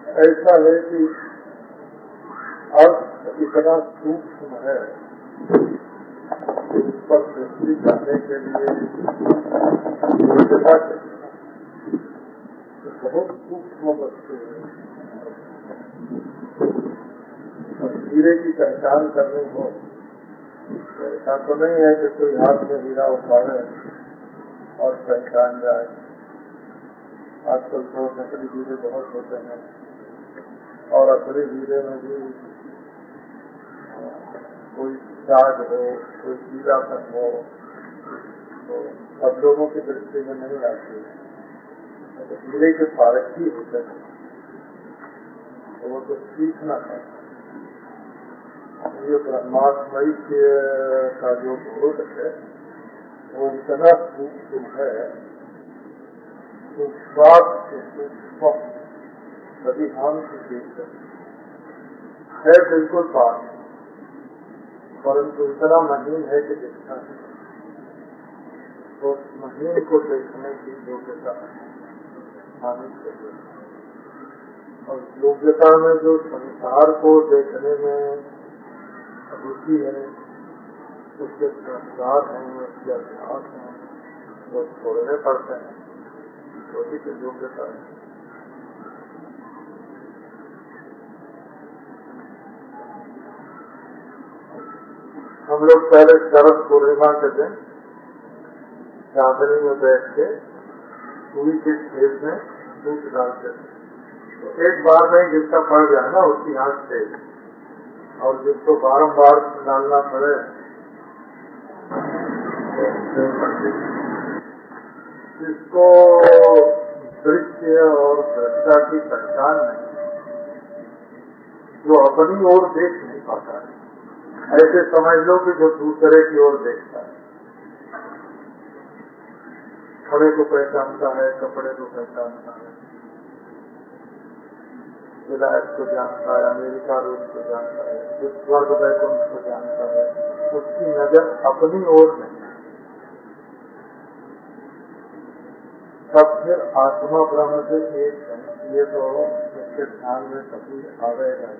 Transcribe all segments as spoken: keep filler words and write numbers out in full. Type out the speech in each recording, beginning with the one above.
ऐसा है कि अर्थ इतना सूक्ष्म है इस पर दृष्टि करने के लिए योग्यता चाहिए। बहुत सूक्ष्म वस्तु है। हीरे की पहचान करनी हो, ऐसा तो नहीं है कि कोई हाथ में हीरा उठाए और पहचान जाए। आजकल तो नकली हीरे बहुत होते हैं और असली हीरे में भी कोई दाग हो, कोई पीलापन हो, तो सब लोगों की दृष्टि में नहीं आती है। तो हीरे के पारखी होते हैं, तो वो तो सीखना है। ये ब्रह्मात्मय का जो बोध है वो इतना सूक्ष्म है, सूक्ष्म कभी हम देख है बिल्कुल पास, परंतु इतना महीन है कि दिखता है। तो महीन को देखने की योग्यता आनी चाहिए। और योग्यता में जो संसार को देखने में रुचि है, उसके संस्कार हैं, उसके अभ्यास हैं, वो छोड़ने पड़ते हैं। वही तो योग्यता है। हम लोग पहले शरद पूर्णिमा के दिन चांदनी में बैठ के पूरी के खेत में दूध डालते थे। तो एक बार में जिसका पड़ जाए ना उसकी आंख से, और जिसको बारंबार डालना पड़े जिसको दृश्य और दृष्टा की पहचान नहीं, जो अपनी ओर देख नहीं पाता है, ऐसे समझ लो कि जो दूसरे की ओर देखता है। खड़े को पहचानता है, कपड़े को पहचानता है, विलायत को जानता है, अमेरिका रूस को जानता है, स्वर्ग वैकुंठ को जानता है, उसकी नजर अपनी ओर नहीं। तब फिर आत्मा ब्रह्म से एक है, ये तो इसके ध्यान में कभी आवेगा।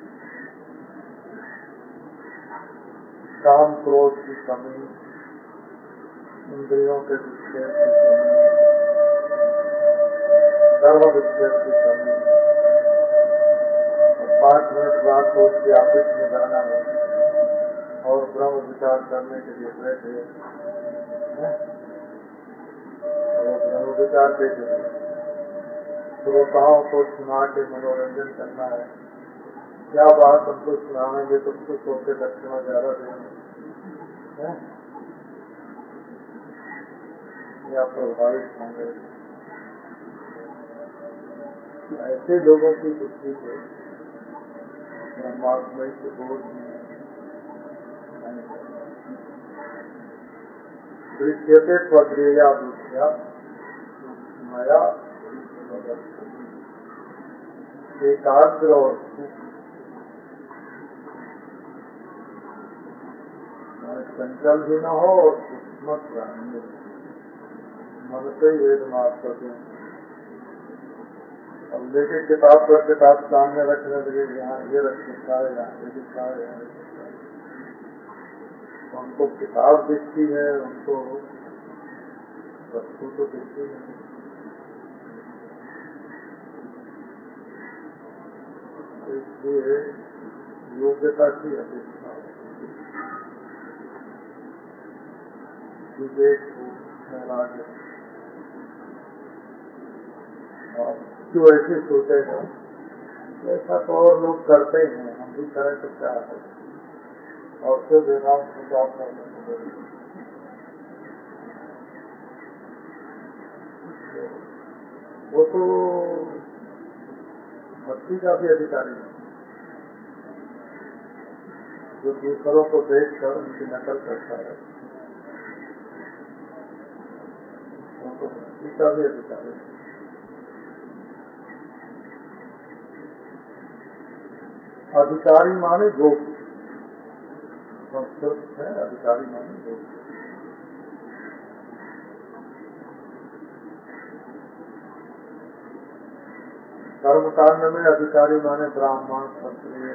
काम क्रोध की कमी, इंद्रियों के विक्षेप की कमी, कर्म विक्षेप की कमी, पाँच मिनट बाद तो उसके ऑफिस में जाना है और ब्रह्म विचार करने के लिए बैठे, और ब्रह्म विचार देखे श्रोताओं को सुना के मनोरंजन करना है। क्या बात हमको सुनाएंगे तो खुश होकर दक्षिणा ज्यादा देंगे या प्रभावित होंगे। ऐसे लोगों की बुद्धि को ब्रह्मात्मय से बोध दृश्यते स्वग्रेया बुद्धिया मया एकाग्र और चंचल भी न हो और सूक्ष्म जानिए, मन से ही वेद माफ कर दें। अब लेके किताब पर किताब सामने रखने लगे, यहाँ ये रख लिखा है, यहाँ ये लिखा है, यहाँ ये लिखा है। उनको किताब दिखती है, उनको वस्तु तो दिखती है। इसलिए योग्यता की अपेक्षा विवेक को महराज और जो ऐसे सोचेगा ऐसा तो और लोग करते हैं, हम भी करें तो क्या है, और फिर वेदांत विचार करने को वो तो भक्ति का भी अधिकारी है, जो दूसरों को देख कर उनकी नकल करता है, उनको भक्ति का भी अधिकारी है। अधिकारी माने योग्य, संस्कृत है अधिकारी माने योग्य। कर्मकांड में अधिकारी माने ब्राह्मण, क्षत्रिय,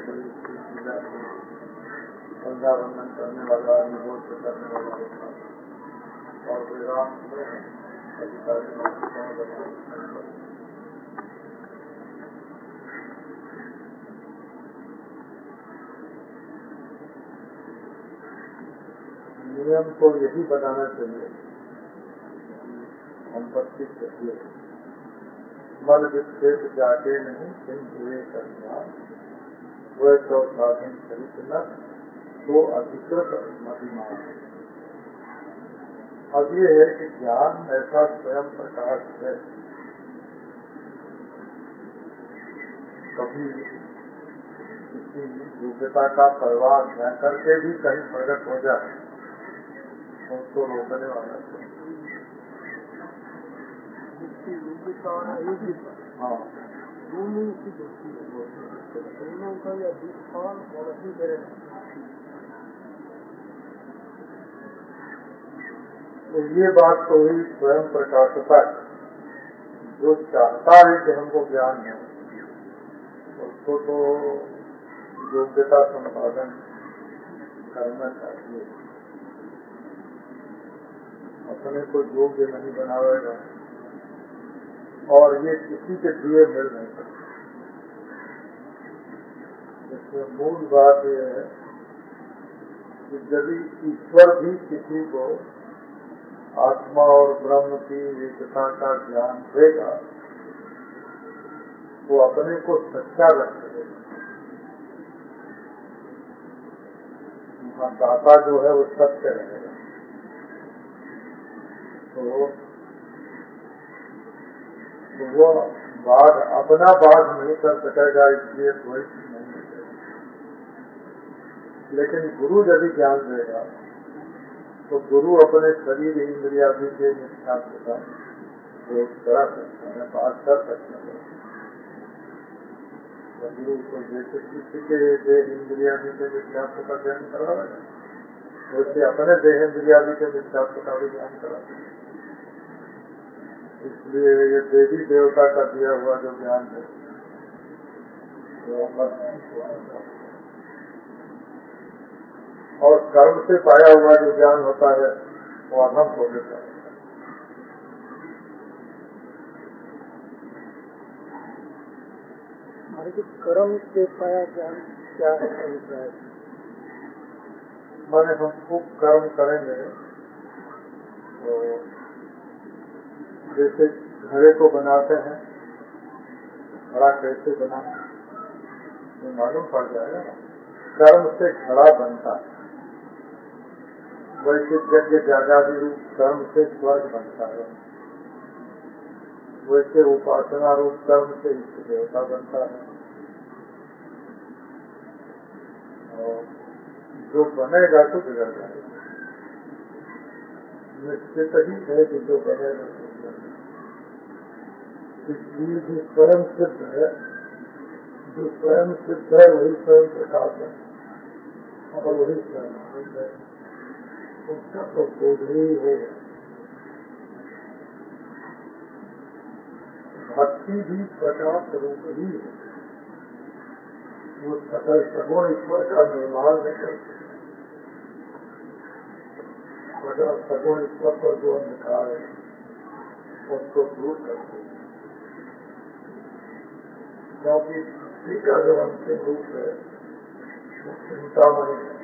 संध्या वंदन करने वाला, निरोध करने वाला होता है। और वेदांत में अधिकारी नियम को यही बनाना चाहिए, संपत्ति चाहिए मन विक्षेप जाके नहीं हुए करना, वह तो साधन चरित न तो अधिकृत मतिमान। अब ये है कि ज्ञान ऐसा स्वयं प्रकाश है, कभी किसी योग्यता का परवाह न करके भी कहीं प्रकट हो जाए तो उसको रोकने वाला चाहिए। हाँ, दोनों की दोनों का या दुष्फल और अपनी करे। तो ये बात तो हुई स्वयं प्रकाशता, जो चाहता है कि हमको ज्ञान है उसको तो योग्यता संपादन करना चाहिए, अपने को योग्य नहीं बनावेगा और ये किसी के दिए मिल नहीं सकते। इसमें मूल बात यह है कि यदि ईश्वर भी किसी को आत्मा और ब्रह्म की एकता का ज्ञान देगा वो अपने को सच्चा रख देगा। दाता जो है वो सत्य रहेगा। तो तो वो बाध अपना बाध नहीं कर सकेगा, इसलिए कोई नहीं मिलेगा। लेकिन गुरु यदि ज्ञान देगा तो गुरु अपने शरीर इंद्रियादि के निष्ठांत का प्रयोग करा सकता है, बात कर सकता है। गुरु को जैसे किसी के देह इंद्रियादि के निष्ठांत का ज्ञान करा वैसे अपने देह इंद्रियादि के निष्ठांत का भी ज्ञान करा सकता। इसलिए ये देवी देवता का दिया हुआ जो ज्ञान है और कर्म से पाया हुआ जो ज्ञान होता है वो अनंत हो जाता है। हमारे जो कर्म से पाया ज्ञान क्या है? माने हम खूब कर्म करेंगे तो जैसे घड़े को बनाते हैं, घड़ा कैसे बनाते हैं ये मालूम पड़ जाएगा। कर्म से घड़ा बनता है, वैसे यज्ञ जागादि रूप कर्म से स्वर्ग बनता है, वैसे उपासना रूप कर्म से इष्ट देवता बनता है। और जो बनेगा तो बिगड़ जाएगा, निश्चित ही है कि जो बनेगा तो इसलिए जो स्वयं सिद्ध है, जो स्वयं सिद्ध है वही स्वयं प्रकाश है और वही स्वयं है, उसका तो बोध ही है। भक्ति भी प्रकाश रूप ही है, वो सकल सगुण ईश्वर का निर्माण नहीं करते। सगुण ईश्वर पर जो अंधकार है उसको दूर करते, क्योंकि भक्ति का जो अंतिम रूप है वो चिंतामणि है,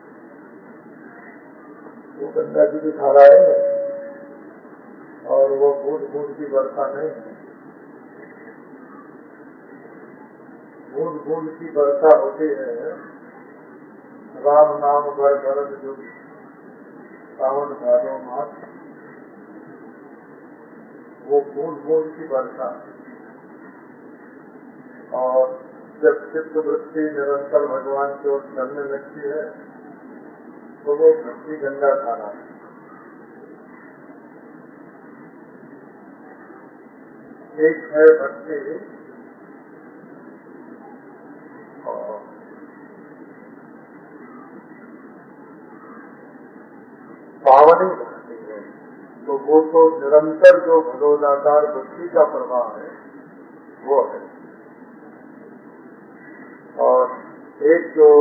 वो गंगा जी की धाराएं है और वो बूंद बूंद की वर्षा नहीं है। बूंद बूंद की वर्षा होती है राम नाम बर बरद जो सावन भादो मास, वो बूंद बूंद की वर्षा। और जब चित्त वृत्ति निरंतर भगवान की ओर चलने लगती है तो वो भक्ति गंगा धारा है। एक है भक्ति और पावनी भक्ति है, तो वो तो निरंतर जो भगवदाकार भक्ति का प्रवाह है वो है। और एक जो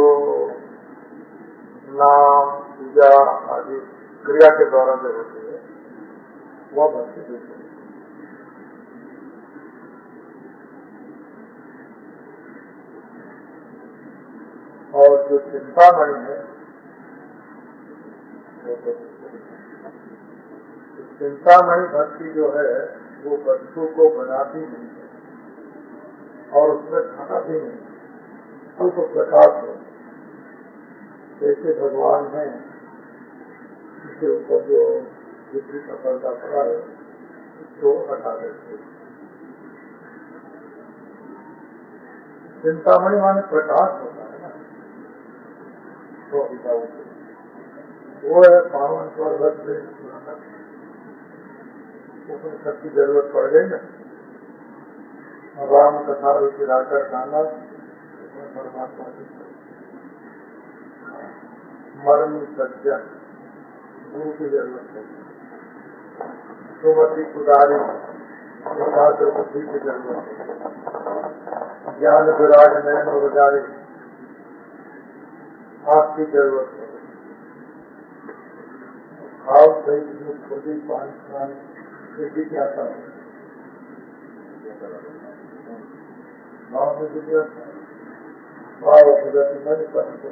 नाम पूजा आदि क्रिया के द्वारा जो होती है वह भक्ति दूसरी। और जो चिंतामणि है चिंतामणि भक्ति जो है वो वस्तु को बनाती नहीं है और उसमें खाना भी नहीं, उसको प्रकाश है। जैसे भगवान है इसके ऊपर जो जितनी सफलता पड़ा है उसको हटा देते। चिंतामणि माने प्रकाश होता है ना, तो वो है पावन पर्वत से उसमें सबकी जरूरत पड़ गई ना। राम कथा विराकर गाना उसमें परमात्मा की मर्म सज्जन गुरु की जरूरत है। सुमति कुदारी एकाग्र बुद्धि की जरूरत है। ज्ञान विराज नयन उदारी आँख की जरूरत है। भाव सही खुदी पान स्नान की क्या था भाव में जरूरत है। भाव प्रगति मन पर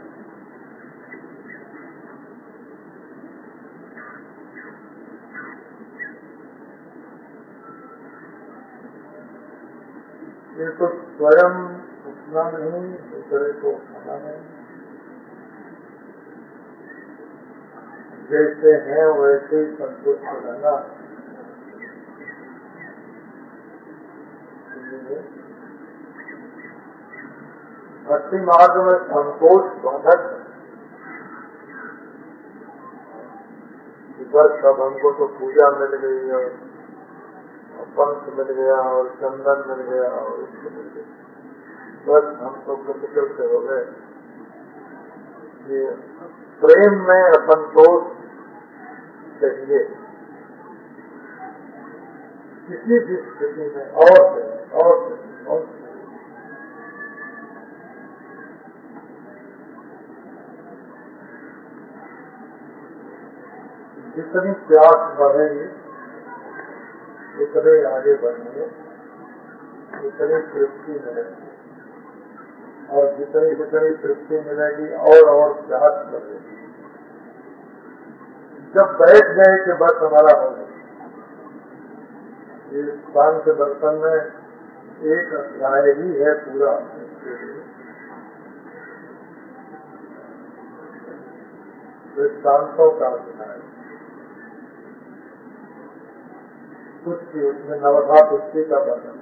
ये तो स्वयं उठना नहीं, दूसरे को उठाना नहीं। जैसे हैं वैसे ही संतुष्ट रहना। भक्ति मार्ग में संतोष बाधक है। बस सब हमको तो पूजा मिल गई और पंथ मिल गया और चंदन मिल गया और इसको मिल गया, बस हम तो कृतज्ञ से हो गए। ये प्रेम में असंतोष चाहिए किसी भी स्थिति में, और से और से और से। जितनी प्यास बढ़ेगी उतने आगे बढ़ेंगे, उतनी तृप्ति मिलेगी और जितनी जितनी तृप्ति मिलेगी और और प्यास बढ़ेगी। जब बैठ गए कि बस हमारा हो गया। ये पान के बर्तन में एक अध्याय ही है पूरा इसके लिए। दृष्टांतों का अध्याय कुछ की उसमें नवधा पुष्टि का वर्णन।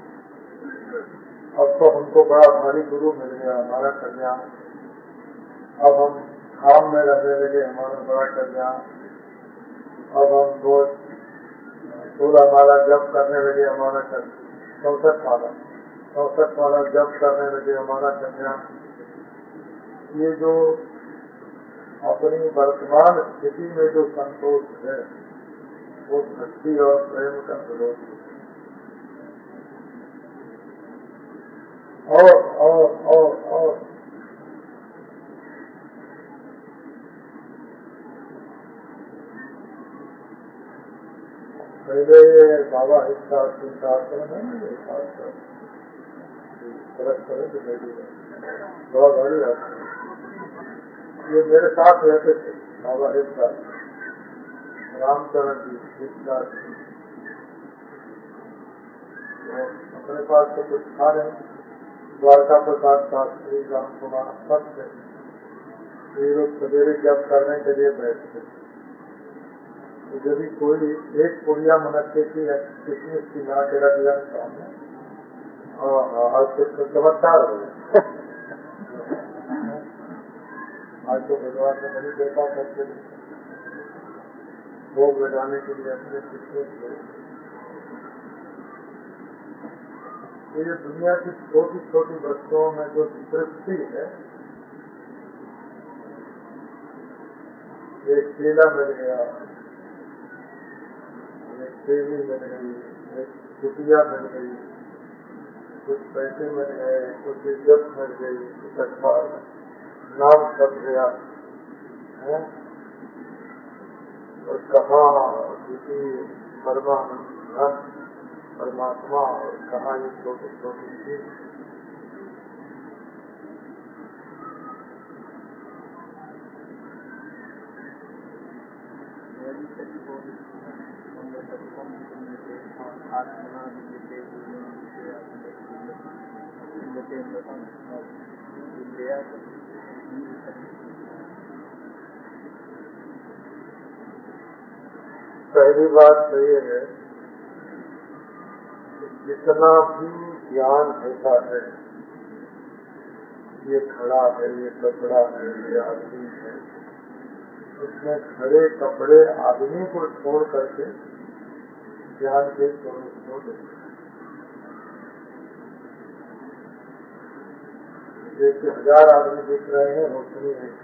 अब तो हमको बड़ा भारी गुरु मिल गया, हमारा कल्याण। अब हम धाम में रहने लगे, हमारा बड़ा कल्याण। अब हम रोज सोलह माला जप करने लगे, हमारा कल्याण। चौसठ माला चौसठ माला जप करने लगे, हमारा कल्याण। ये जो अपनी वर्तमान स्थिति में जो संतोष है वो भक्ति और प्रेम का विरोध है। और और और और पहले बाबा हिस्सा चिंताश्रम है ना, तरह तरह की लगी बहुत बड़ी है। ये मेरे साथ रहते थे बाबा हिस्सा रामचरण जी हिस्सा। अपने पास तो कुछ था नहीं, द्वारका प्रसाद शास्त्री राम कुमार सब थे। ये लोग सवेरे जब करने के लिए बैठते तो यदि कोई एक पुड़िया मनक्के की कितनी उसकी ला के रख दिया सामने आज तो चमत्कार हो गया। आज तो भगवान ने नहीं देखा करते भोग लगाने के लिए अपने कितने ये दुनिया की छोटी छोटी वस्तुओं में जो तृप्ति है, एक केला मिल गया, एक सेवी मिल गई, एक कुटिया मिल गई, कुछ पैसे मिल गए, कुछ इज्जत मिल गई, कुछ अच्छा नाम कर गया है, और कहाँ किसी परमानंद परमात्मा और कहाँ ये छोटी छोटी चीज। पहली बात तो ये है कि जितना भी ज्ञान होता है, ये खड़ा है, ये कपड़ा है, ये आदमी है, उसमें खड़े कपड़े आदमी को छोड़ करके ज्ञान के स्वरूप को देखते। जैसे हजार आदमी दिख रहे हैं, रोशनी है,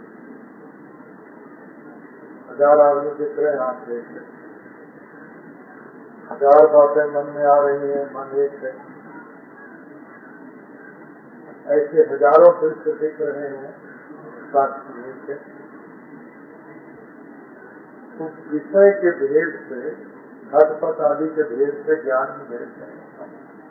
हजार आदमी दिख रहे हैं, आप देख रहे हैं, हजार बातें मन में आ रही हैं, मन एक है, ऐसे हजारों दृश्य दिख रहे हैं, साक्षी एक है। उस विषय के भेद से, घटपट आदि के भेद से ज्ञान में भेद नहीं होता,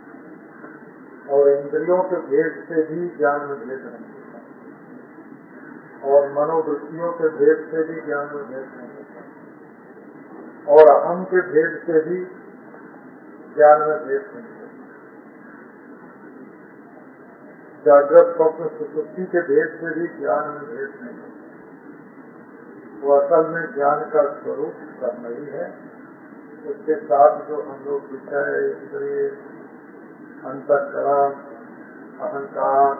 और इंद्रियों के भेद से भी ज्ञान में भेद नहीं होता, और मनोवृत्तियों के भेद से भी ज्ञान में भेद नहीं होता, और अहम के भेद से भी ज्ञान में भेद नहीं होता, जागृत स्वप्न सुषुप्ति के भेद से भी ज्ञान में भेद नहीं होता। वो असल में ज्ञान का स्वरूप ब्रह्म ही है। उसके साथ जो हम लोग विषय, इंद्रिय, अंतःकरण, अहंकार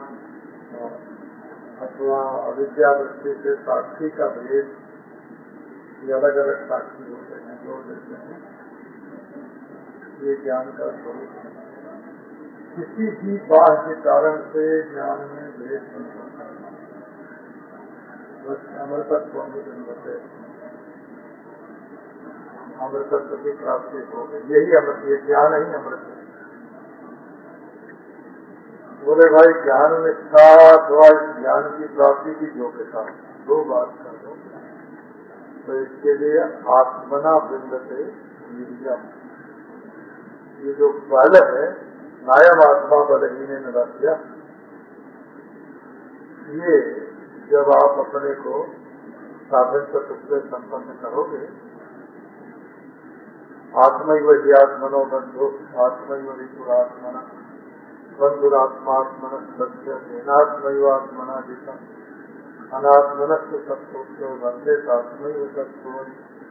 अथवा अविद्यावृत्ति से साक्षी का भेद, ये अलग अलग साक्षी होते हैं, जोड़ देते हैं, ये ज्ञान का स्वरूप है। किसी भी बाह्य कारण से ज्ञान में भेद नहीं होता, बस अमृतत्व होते, अमृतत्व की प्राप्ति हो गई, यही अमृत, ये ज्ञान ही अमृत है। बोले भाई ज्ञान निष्ठा अथवा ज्ञान की प्राप्ति की योग्यता, दो बात कर दो, तो इसके लिए आत्मना बिंदते निर्जम, ये जो बल है, नायम आत्मा बलहीन नरस्य, ये जब आप अपने को साधन तत्व से संपन्न करोगे, आत्मैव हि आत्मनो बंधु आत्मैव विपुरात्मना बंधुरात्मात्मन सत्य हेनात्मैव आत्मना जिता अनात्मनस्य सत्योक्तो बंधे आत्मैव सत्यो।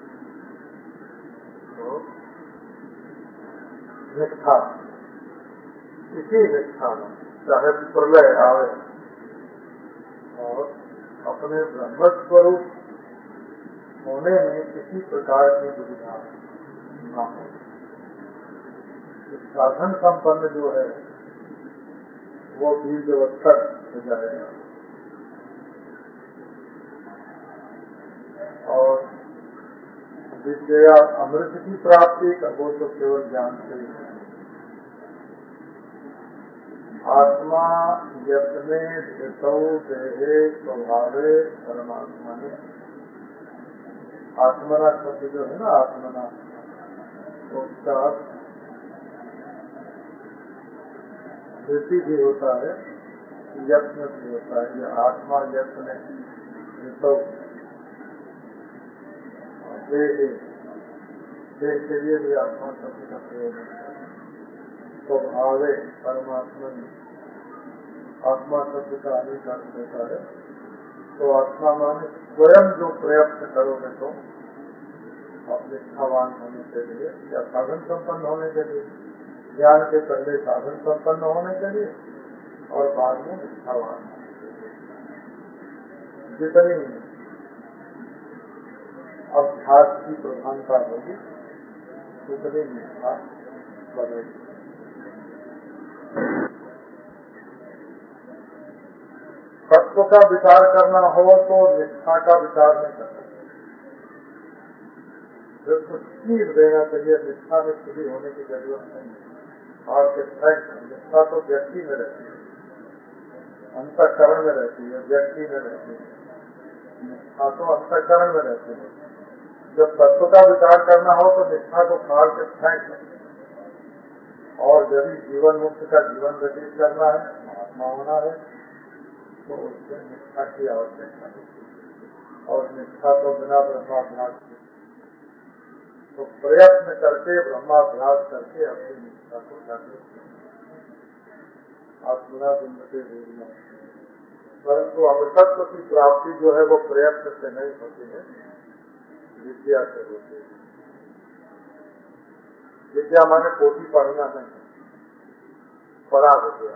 तो निष्ठा, इसी निष्ठा में चाहे प्रलय आवे और अपने ब्रह्म स्वरूप होने में किसी प्रकार की दुविधा न हो, साधन संपन्न जो है वो भी व्यवस्था हो जाएगा, और विद्या अमृत की प्राप्ति का वो तो केवल ज्ञान से ही है। आत्मा यत्ने धृतौ देहे स्वभावे परमात्मा ने, आत्मना शब्द जो है ना, आत्मना, उसका धृति भी होता है, यत्न भी होता है। ये आत्मा यत्न धृतौ, देहे, देह के लिए भी आत्मा शब्द का प्रयोग होता है। स्वभावे परमात्मा में, आत्मा शब्द का अनेक अर्थ होता है। तो आत्मा माने स्वयं जो प्रयत्न करोगे तो अपने निष्ठावान होने के लिए, या साधन संपन्न होने के लिए, ज्ञान के पहले साधन संपन्न होने के लिए और बाद में निष्ठावान होने के लिए, जितनी अभ्यास की प्रधानता होगी उतनी निष्ठा बढ़ेगी। तत्व का विचार करना हो तो निष्ठा का विचार नहीं करना, सिर्फ खीर देना चाहिए, निष्ठा में खुली होने की जरूरत नहीं है। और के निष्ठा तो व्यक्ति में रहती है, अंतःकरण में रहती है, व्यक्ति में रहती है। निष्ठा तो अंतःकरण में रहती है। जब तत्व का विचार करना हो तो निष्ठा को फाड़ के फेंक दो। और यदि जीवन मुक्त का जीवन व्यतीत करना है, महात्मा होना है, तो उसमें निष्ठा की आवश्यकता है। और निष्ठा तो बिना ब्रह्माभ्यास के, तो प्रयत्न करके ब्रह्माभ्यास करके अपनी निष्ठा को जागृत आत्मना बिंदते देना। परंतु अमृतत्व की प्राप्ति जो है वो प्रयत्न से नहीं होती है, विद्या से होती है। विद्या माने पोथी पढ़ना नहीं, पढ़ा विद्या।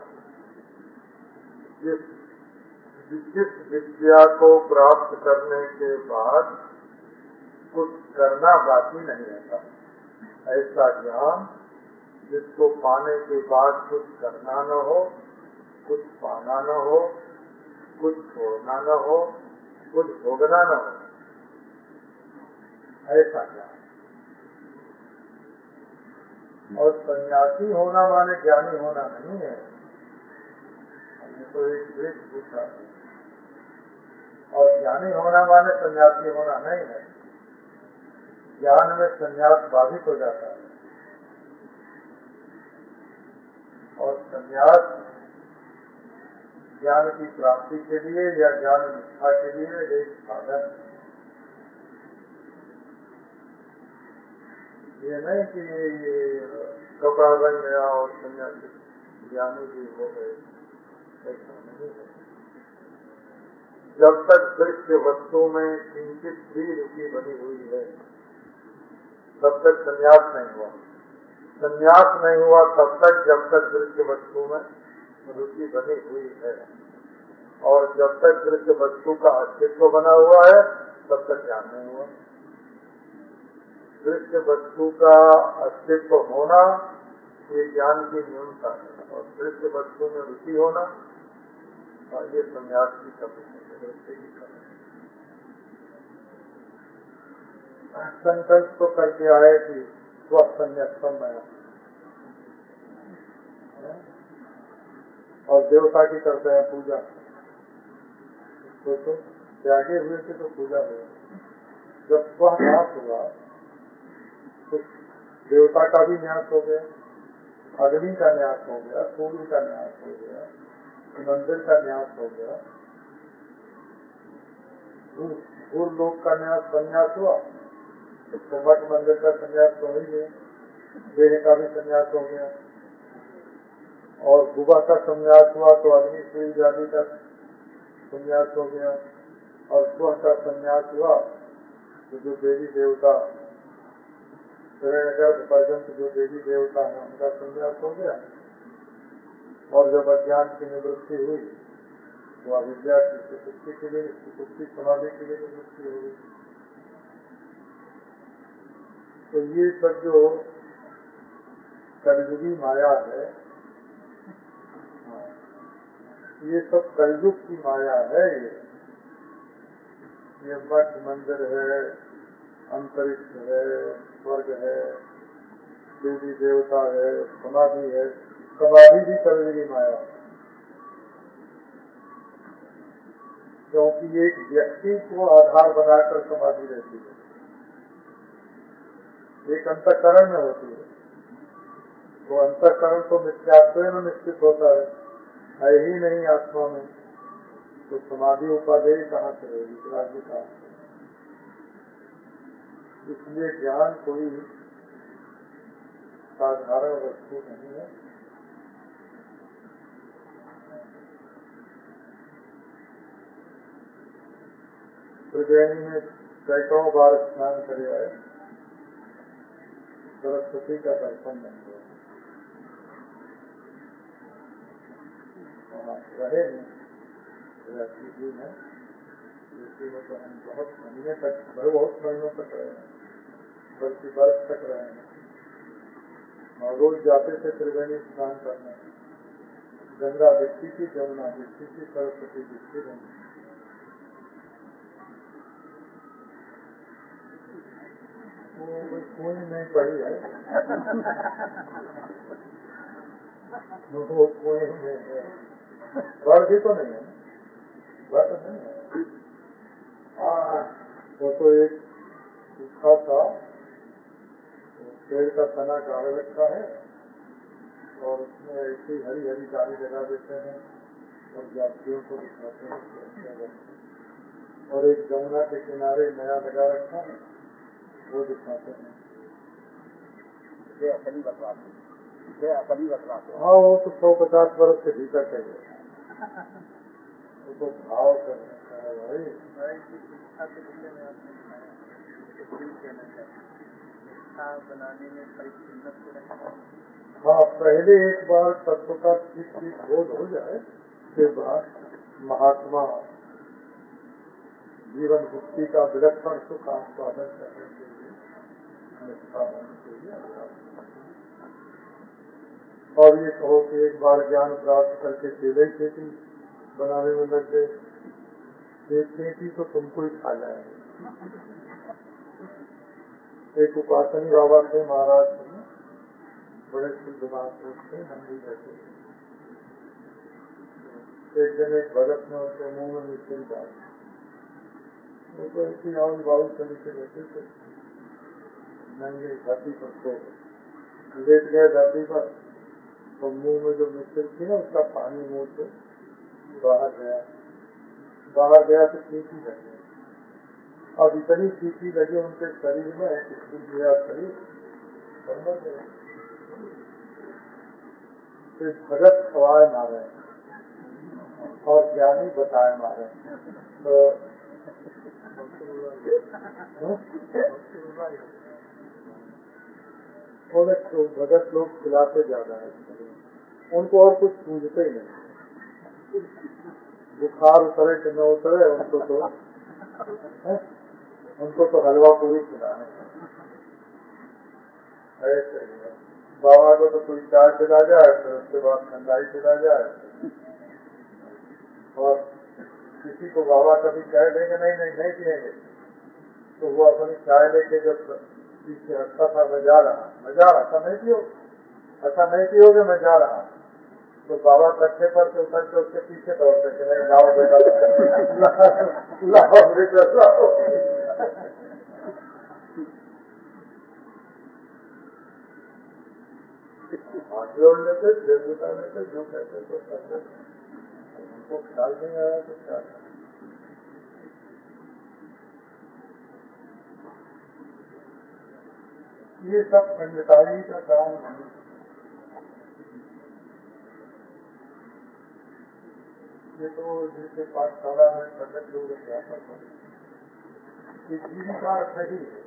जिस जिस विद्या को प्राप्त करने के बाद कुछ करना बाकी नहीं रहता, ऐसा ज्ञान जिसको पाने के बाद कुछ करना न हो, कुछ पाना न हो, कुछ छोड़ना न हो, कुछ भोगना न हो, ऐसा ज्ञान। और सन्यासी होना माने ज्ञानी होना नहीं है। हमने तो एक द्वेष पूछा, और ज्ञानी होना माने सन्यासी होना नहीं है। ज्ञान में सन्यास बाधित हो जाता है, और सन्यास ज्ञान की प्राप्ति के लिए या ज्ञान निष्ठा के लिए एक साधन। ये नहीं कि ये कपड़ा बन गया और सन्यासी ज्ञानी भी हो गए, ऐसा नहीं है। जब तक दृश्य वस्तु में किंचित भी रुचि बनी हुई है, तब तक संन्यास नहीं हुआ। संन्यास नहीं हुआ तब तक जब तक दृश्य वस्तु में रुचि बनी हुई है, और जब तक दृश्य वस्तु का अस्तित्व बना हुआ है तब तक ज्ञान नहीं हुआ। दृश्य वस्तु का अस्तित्व होना ये ज्ञान की न्यूनता है, और दृश्य वस्तु में रुचि होना और ये संन्यास की कमी है, दृष्टि की कमी है। संकल्प तो करके आए कि स्वसंन्यासम मैं, और देवता की करते हैं पूजा, तो तो त्यागे हुए थे तो पूजा हुई। जब वह न्यास हुआ तो देवता का भी न्यास हो गया, अग्नि का न्यास हो गया, सूर्य का न्यास हो गया, मंदिर का न्यास हो गया, भूर लोक का न्यास संन्यास हुआ, तो मठ मंदिर का संन्यास तो ही है, देह का भी संन्यास हो गया, और बुबा का संन्यास हुआ तो अग्नि सूर्य जाति का संन्यास हो गया, और स्व का संन्यास हुआ तो जो देवी देवता हिरण्यगर्भ पर्यंत जो देवी देवता है उनका संन्यास हो गया, और जब अज्ञान की निवृत्ति हुई तो अविद्या की सुक्ति के लिए सुक्ति समाधि के लिए निवृत्ति हो गई। तो ये सब जो कलयुगी माया है, ये सब कलयुग की माया है। ये ये मठ मंदिर है, अंतरिक्ष है, स्वर्ग है, देवी देवता है, समाधि है, समाधि भी कलयुगी माया है। क्योंकि एक व्यक्ति को आधार बनाकर समाधि रहती है, एक अंतःकरण में होती है, तो अंतःकरण तो मिथ्यात्व में निश्चित होता है, है ही नहीं आत्मा में, तो समाधि उपाधेय कहाँ से रहेगी, विरागी कहाँ से? इसलिए ज्ञान कोई साधारण वस्तु नहीं है। त्रिवेणी में सैकड़ों बार स्नान करे आए, सरस्वती का दर्शन नहीं हुआ, रहे नहीं है। इसी में तो हम बहुत महीने तक, बहुत महीनों तक रहे हैं, बल्कि वर्ष तक रहे हैं, और रोज जाते थे त्रिवेणी स्नान करने। गंगा दिखती थी, जमुना दिखती थी, सरस्वती दिखती नहीं। वो कोई नहीं पड़ी है। वो कुएं में है, बढ़ भी तो नहीं है, बढ़ तो नहीं है। हाँ, वो तो एक सूखा था, पेड़ का तना गाड़ रखा है और उसमें ऐसी हरी हरी डाली लगा देते हैं और यात्रियों को दिखाते हैं। और एक जमुना के किनारे नया लगा रखा है, वो दिखाते हैं। ये असली बतलाते हैं, ये असली बतलाते हैं। हाँ, वो तो सौ पचास वर्ष से भीतर है, वो तो भाव करने का है भाई। शिक्षा के विषय में आपने बताया शिक्षा बनाने में परिचित। हाँ, पहले एक बार तत्व का ठीक ठीक बोध हो जाए, के बाद महात्मा जीवन मुक्ति का विलक्षण सुख आस्वादन करने के लिए निष्ठा होनी चाहिए। और ये कहो कि एक बार ज्ञान प्राप्त करके केले की खेती बनाने में लग गए, एक खेती तो तुमको ही खा जाएंगे। एक उपासनी बाबा थे महाराज में, बड़े शुद्ध महापुरुष थे, नंदी रहते थे। एक दिन एक भगत ने उनके मुंह में मिश्री डाली, वो तो ऐसी आउल बाउल तरीके रहते थे, नंगे धरती पर सो लेट गए धरती पर, तो मुंह में जो मिश्री थी ना उसका पानी मुंह से बाहर गया, बाहर गया तो सीटी लग गई। अब इतनी सीटी लगी उनके शरीर में कि टूट गया शरीर, समझ गए। फिर भगत खवाए मारे और ज्ञानी बताए मारे, तो तो भगत लोग खिलाते ज्यादा है, उनको और कुछ पूछते ही नहीं। बुखार उतरे कि न उतरे, उनको तो है? उनको तो हलवा पूरी खिलाने। ऐसे बाबा को तो कोई चाय खिला जाए, फिर उसके बाद ठंडाई खिला जाए, और किसी को बाबा कभी कह देंगे नहीं नहीं नहीं पिएंगे, तो वो अपनी चाय लेके जब पीछे हटता था, मैं जा रहा मैं जा रहा था नहीं पियो, अच्छा नहीं पियोगे, मैं जा रहा। तो बाबा कट्ठे पर से उतर के उसके पीछे दौड़ते थे, नहीं लाओ बेटा लाओ बेटा लाओ। हाथ जोड़ लेते, जेल जुटा लेते, जो कहते तो करते, उनको ख्याल नहीं आया तो क्या। ये सब पंडिताई का काम नहीं, ये तो जिनके पाठशाला में पंडित लोग अध्यापक होते, जीविका सही है,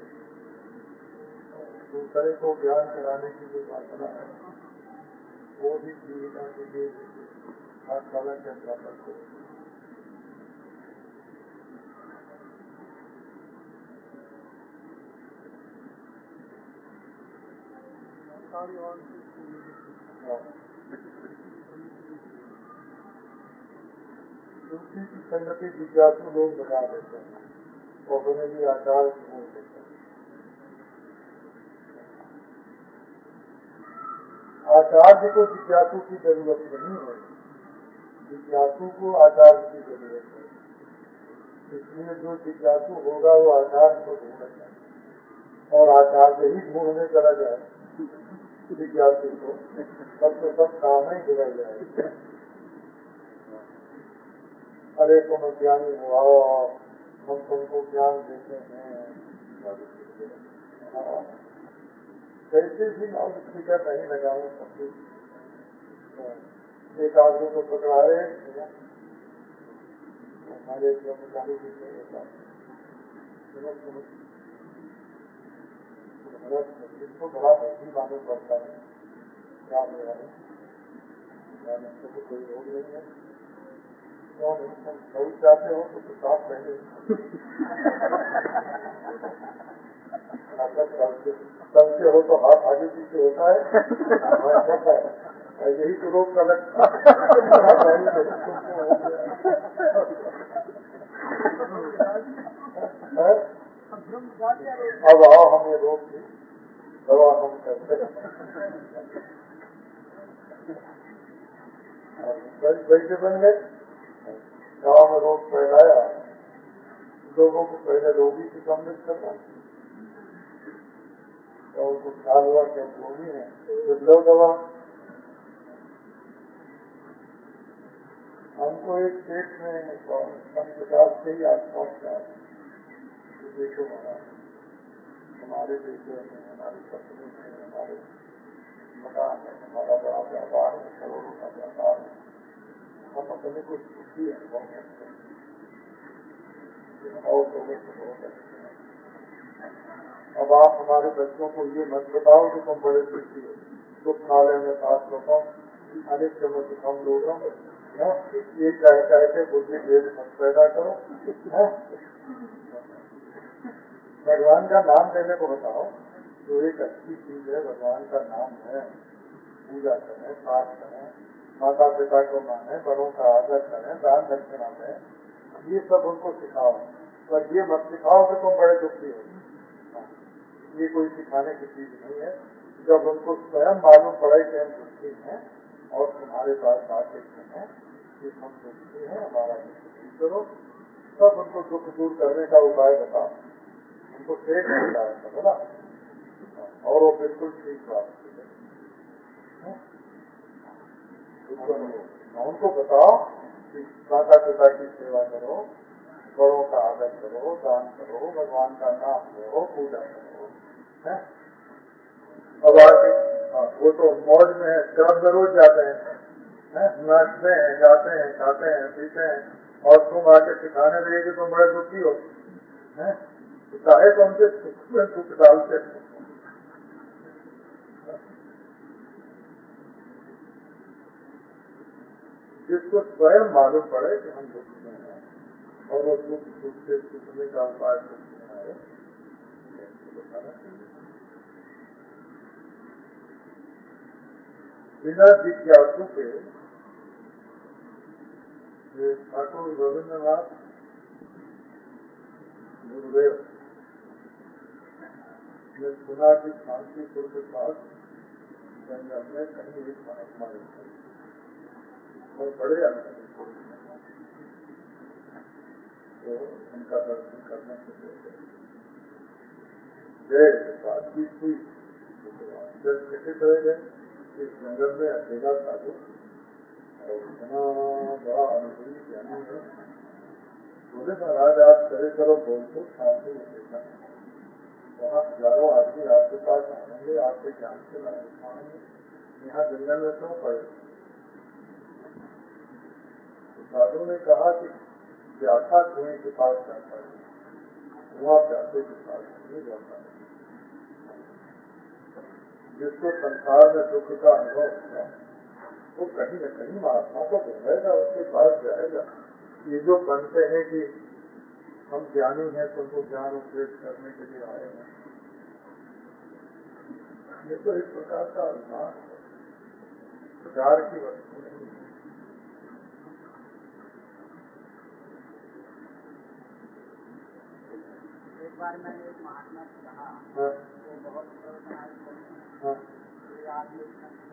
दूसरे को ज्ञान कराने की जो वासना है वो भी जीविका के लिए पाठशाला के अध्यापक को। दूसरी की संगति जिज्ञासु लोग बना देते हैं और उन्हें भी आचार बोल देते हैं। आचार्य को जिज्ञासु की जरूरत नहीं है, जिज्ञासु को आचार्य की जरूरत है। इसलिए जो जिज्ञासु होगा वो आचार्य को ढूंढेगा, और आचार्य ही ढूंढने चला जाए जिज्ञासु को, तब तो सब काम ही बिगड़ जाएगा। अरे तुम ज्ञानी हुआ, हम तुमको ज्ञान देते हैं, कैसे भी लाउड स्पीकर नहीं लगाओ। एक आदमी को पकड़ा रहे हमारे कर्मचारी जिसको बड़ा भक्ति मालूम पड़ता है, क्या मेरा है कोई रोग नहीं है, बहुत चाहते हो तो साफ पहले कल से हो तो हाथ आगे पीछे होता है, यही तो रोग का लक्षण। अब आओ हमें रोग की दवा हम करते हैं। वैसे बन गए। गाँव में रोग फैलाया, लोगों को पहले रोगी की सम्मिलित करना और उनको ख्याल हुआ कि रोगी है तो लो दवा। हमको एक पेट में पचास के ही आसपास का देखो हमारा हमारे देशों में हमारी पत्नी में हमारे मकान है, हमारा बड़ा व्यापार है, करोड़ों का व्यापार है, हम अपने को सुखी अनुभव करते हैं और लोगों को बहुत अच्छे हैं। अब आप हमारे बच्चों को ये मत बताओ कि तुम बड़े सुखी हो, दुख खा लेंगे सात लोगों अनेक चम्मच हम लोगों ये कह कह के बुद्धि भेद मत पैदा करो। भगवान का नाम लेने को बताओ तो एक अच्छी चीज है, भगवान का नाम है, पूजा करें, पाठ करें, माता पिता को माने, बड़ों का आदर करें, दान दक्षिणा दें, ये सब उनको सिखाओ। पर ये मत सिखाओ कि तुम बड़े दुखी हो, ये कोई सिखाने की चीज नहीं है। जब उनको स्वयं मालूम पड़े कि हम दुखी हैं और तुम्हारे पास आके हैं कि हम दुखी हैं, हमारा दुख करो, तब उनको दुख दूर करने का उपाय बताओ। उनको ठीक बताया था ना, और वो बिल्कुल ठीक बात उनको बताओ कि माता पिता की सेवा करो, बड़ों का आदर करो, दान करो, भगवान का नाम लो, पूजा करो। है? अब आगे वो तो मौज में है, क्लब में रोज जाते हैं, नाचते हैं, गाते हैं, खाते हैं, पीते हैं, और तुम आके सिखाने लगे कि तुम बड़े दुखी हो, चाहे तो उनके सुख में सुख डालते हैं। जिसको स्वयं मालूम पड़े कि हम दुख में हैं और वो दुख दुख से छूटने का उपाय सुखना है, बिना जिज्ञासु के ठाकुर रविन्द्रनाथ गुरुदेव ने सुना कि शांतिपुर के पास जंगल में कहीं एक महात्मा रहते और बड़े आदमी तो उनका दर्शन करने के लिए गए। बातचीत हुई, जब कैसे चले गए, इस जंगल में अकेला साधु और इतना बड़ा अनुभवी ज्ञानी है। बोले महाराज आप चले करो बोल तो शांति में देखा, वहाँ हजारों आदमी आपके पास आएंगे, आपके ज्ञान से लाएंगे, यहाँ जंगल में क्यों पड़े। साधु ने कहा कि प्यासा कुएं के पास जाता है, वहाँ प्यासे के पास नहीं जाता है। जिसको संसार में दुख का अनुभव होगा वो कहीं न कहीं महात्मा को ढूंढेगा, उसके पास जाएगा। ये जो बनते हैं कि हम ज्ञानी हैं तो उनको ज्ञान उपदेश करने के लिए आए हैं, ये तो एक प्रकार का अभिमान है, प्रकार की वस्तु नहीं है। एक बार मैंने एक महात्मा से कहा, वो बहुत आदमी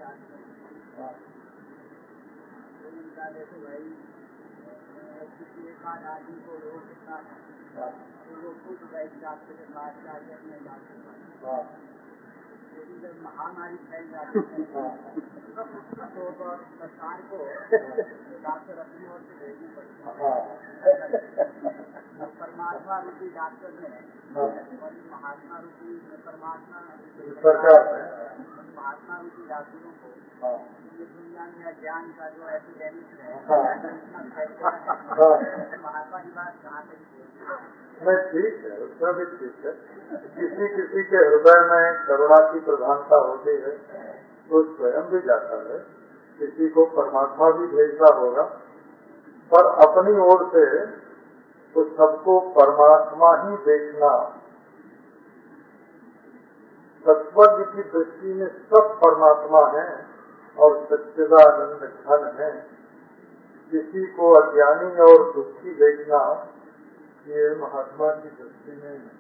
उनका देखो भाई, किसी एक आध आदमी को रोग होता है तो वो खुद वैद्य डॉक्टर के पास जाके अपने डॉक्टर, लेकिन जब महामारी फैल जाती है तो सरकार को डॉक्टर अपनी ओर से भेजने पड़ते हैं। परमात्मा रूपी डॉक्टर ने और महात्मा रूपी परमात्मा महात्मा रूपी डॉक्टरों को ये दुनिया में ज्ञान का जो एपिडेमिक है महात्मा की बात कहाँ तक मैं ठीक है, उसमें भी ठीक है। किसी किसी के हृदय में करुणा की प्रधानता होती है तो स्वयं भी जाता है, किसी को परमात्मा भी भेजता होगा, पर अपनी ओर से तो सबको परमात्मा ही देखना। तत्वज्ञ की दृष्टि में सब परमात्मा है और सच्चिदानंद घन है। किसी को अज्ञानी और दुखी देखना ये महात्मा की दृष्टि में है।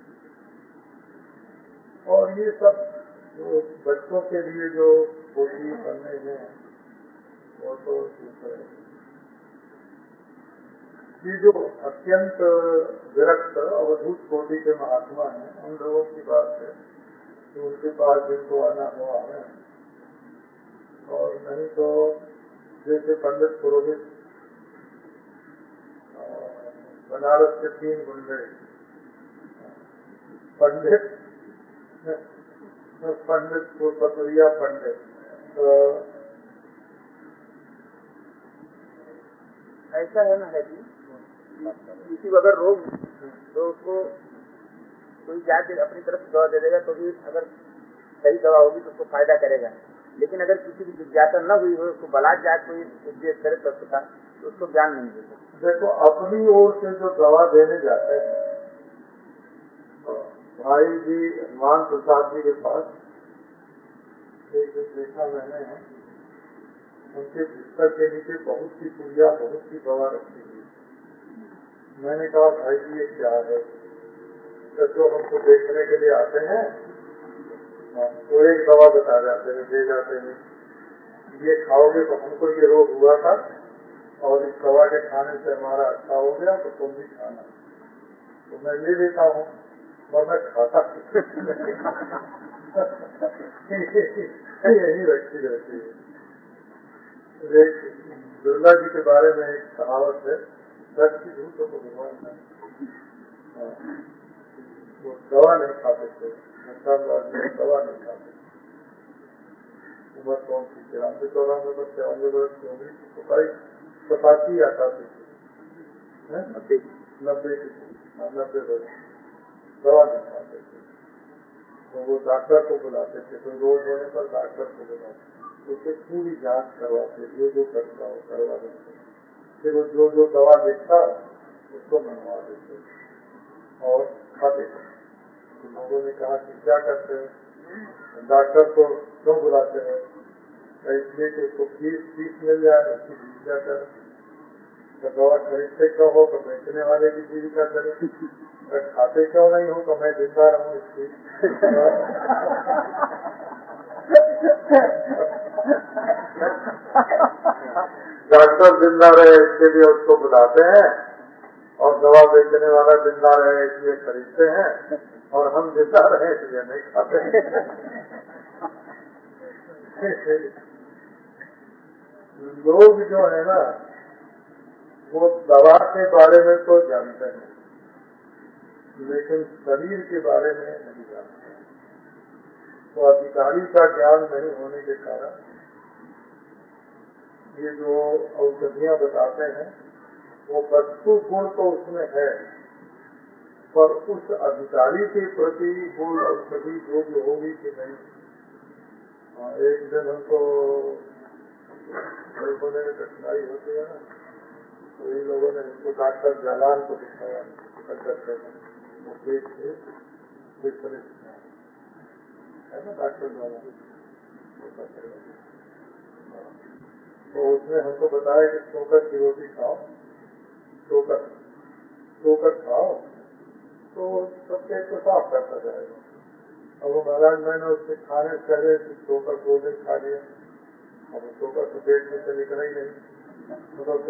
और ये सब जो बच्चों के लिए जो पोथी बनने हैं वो तो दूसरे ये जो अत्यंत विरक्त अवधूत कोटि के महात्मा हैं, उन लोगों की बात है कि उनके पास जिनको आना हो आए, और नहीं तो जैसे पंडित पुरोहित बनारस के तीन गुंडे पंडित पंडित को पतरिया पंडित, तो ऐसा है ना है कि किसी को अगर रोग तो उसको कोई जाके अपनी तरफ दवा दे देगा तो भी अगर सही दवा होगी तो उसको फायदा करेगा, लेकिन अगर किसी की जिज्ञासा न हुई हो, उसको बलात् जाके कोई उपदेश करे तत्व तो उसको ज्ञान नहीं देगा। देखो अपनी ओर से जो दवा देने जाते हैं, भाई जी हनुमान प्रसाद जी के पास एक देखा मैंने, उनके बिस्तर के नीचे बहुत सी पुड़िया बहुत सी दवा रखी हुई। मैंने कहा भाई जी ये क्या है? तो जो हमको देखने के लिए आते हैं तो एक दवा बता जाते हैं, दे जाते हैं, ये खाओगे तो हमको ये रोग हुआ था और इस दवा के खाने से हमारा अच्छा हो गया तो तुम भी खाना। तो मैं ले लेता हूँ और मैं खाता यही रखी रहती है। बिरला जी के बारे में एक कहावत है, सच की झूठ तो भगवान है। वो दवा नहीं खाते थे, दवा नहीं खाते। उम्र कौन सी तिरानवे चौरानवे वर्ष चौरानवे वर्ष की होगी, सताई सतासी अठासी नब्बे नब्बे नब्बे वर्ष दवा नहीं खाते थे। तो वो डॉक्टर को बुलाते थे, तो रोज होने पर डॉक्टर को बुलाते, उससे पूरी जांच करवाते, जो जो करता हो करवा देते, फिर वो जो जो दवा देखता उसको मंगवा देते और खाते थे। तो लोगों ने कहा कि क्या करते हैं, डॉक्टर को क्यों बुलाते हैं? इसलिए कि उसको फीस फीस मिल जाए, उसकी जीविका करे। तो दवा खरीदते क्यों हो तो बेचने वाले की जीविका करे, अगर खाते क्यों नहीं हो तो मैं जिंदा रहूं इसकी। डॉक्टर जिंदा रहे इसके लिए उसको बुलाते हैं और दवा बेचने वाला जिंदा रहे इसलिए खरीदते हैं, और हम जिंदा रहे इसलिए नहीं खाते हैं। लोग जो है ना वो दवा के बारे में तो जानते हैं, लेकिन शरीर के बारे में नहीं जानते। तो अधिकारी का ज्ञान नहीं होने के कारण ये जो औषधियाँ बताते हैं वो वस्तु गुण तो उसमें है, पर उस अधिकारी के प्रति वो औषधि योग्य होगी कि नहीं। एक दिन हमको होने में कठिनाई होती है ना, तो इन लोगों ने हमको डॉक्टर जालान को दिखाया, करते हैं वो पेट से है ना डॉक्टर जालान, तो उसने हमको बताया कि चोकर की रोटी खाओ, चोकर चोकर खाओ तो सब पेट को साफ करता जाएगा। अब वो महाराज मैंने उसके खाने से पहले चोकर दो दिन खा लिया, अब चोकर तो पेट में से निकला ही नहीं, मतलब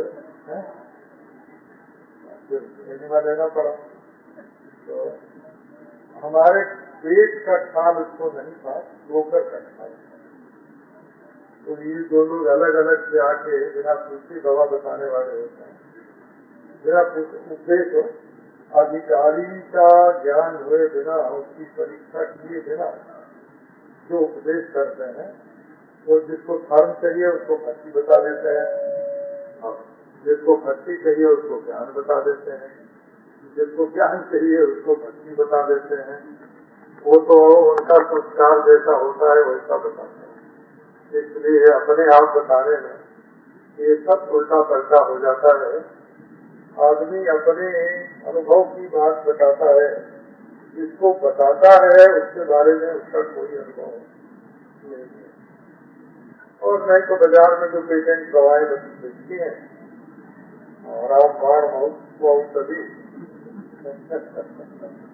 फिर एनिमा लेना पड़ा। तो हमारे पेट का ख्याल उसको नहीं था, चोकर का ख्याल। तो ये दोनों अलग अलग से आके बिना पूछी दवा बताने वाले होते हैं, बिना उपदेश हो, अधिकारी का ज्ञान हुए बिना, उसकी परीक्षा किए बिना जो उपदेश करते हैं, वो जिसको धर्म चाहिए उसको भक्ति बता देते हैं, जिसको भक्ति चाहिए उसको ज्ञान बता देते हैं, जिसको ज्ञान चाहिए उसको भक्ति बता देते हैं। वो तो उनका संस्कार जैसा होता है वैसा बताते हैं। इसलिए अपने आप बताने में ये सब उल्टा पलटा हो जाता है। आदमी अपने अनुभव की बात बताता है, जिसको बताता है उसके बारे में उसका कोई अनुभव नहीं है। और नहीं तो बाजार में जो पेटेंट दवाएं बेचती हैं और आप बाढ़ हो वो सभी